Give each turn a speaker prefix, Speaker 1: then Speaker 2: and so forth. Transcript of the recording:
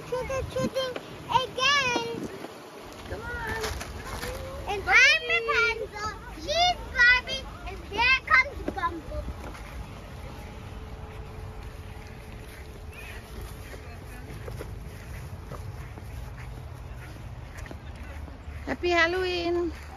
Speaker 1: trick-or-treating again.
Speaker 2: Come on.
Speaker 1: And I'm Rapunzel, she's Barbie, and there comes Bumble.
Speaker 2: Happy Halloween.